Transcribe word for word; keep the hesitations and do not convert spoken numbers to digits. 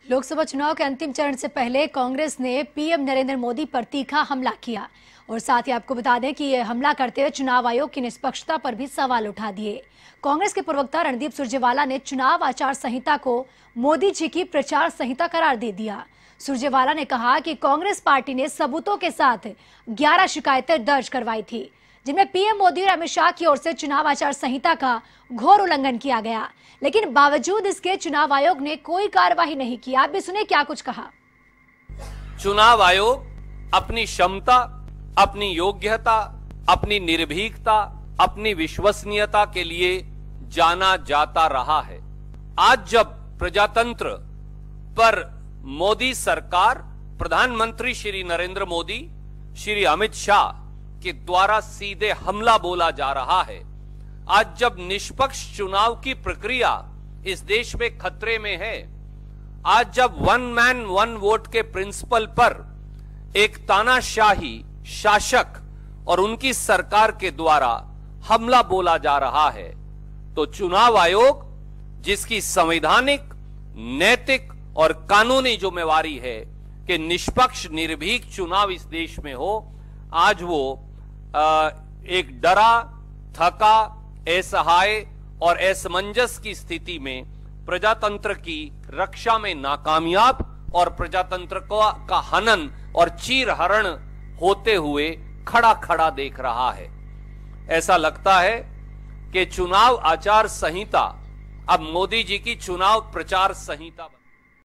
लोकसभा चुनाव के अंतिम चरण से पहले कांग्रेस ने पीएम नरेंद्र मोदी पर तीखा हमला किया और साथ ही आपको बता दें कि यह हमला करते हुए चुनाव आयोग की निष्पक्षता पर भी सवाल उठा दिए। कांग्रेस के प्रवक्ता रणदीप सुरजेवाला ने चुनाव आचार संहिता को मोदी जी की प्रचार संहिता करार दे दिया। सुरजेवाला ने कहा कि कांग्रेस पार्टी ने सबूतों के साथ ग्यारह शिकायतें दर्ज करवाई थी, जिनमें पीएम मोदी और अमित शाह की ओर से चुनाव आचार संहिता का घोर उल्लंघन किया गया, लेकिन बावजूद इसके चुनाव आयोग ने कोई कार्रवाई नहीं की। आप भी सुने क्या कुछ कहा। चुनाव आयोग अपनी क्षमता, अपनी योग्यता, अपनी निर्भीकता, अपनी विश्वसनीयता के लिए जाना जाता रहा है। आज जब प्रजातंत्र पर मोदी सरकार, प्रधानमंत्री श्री नरेंद्र मोदी, श्री अमित शाह के द्वारा सीधे हमला बोला जा रहा है, आज जब निष्पक्ष चुनाव की प्रक्रिया इस देश में खतरे में है, आज जब वन मैन वन वोट के प्रिंसिपल पर एक तानाशाही शासक और उनकी सरकार के द्वारा हमला बोला जा रहा है, तो चुनाव आयोग जिसकी संवैधानिक, नैतिक और कानूनी जिम्मेवारी है कि निष्पक्ष निर्भीक चुनाव इस देश में हो, आज वो आ, एक डरा, थका, असहाय और असमंजस की स्थिति में प्रजातंत्र की रक्षा में नाकामयाब और प्रजातंत्र का, का हनन और चीरहरण होते हुए खड़ा खड़ा देख रहा है। ऐसा लगता है कि चुनाव आचार संहिता अब मोदी जी की चुनाव प्रचार संहिता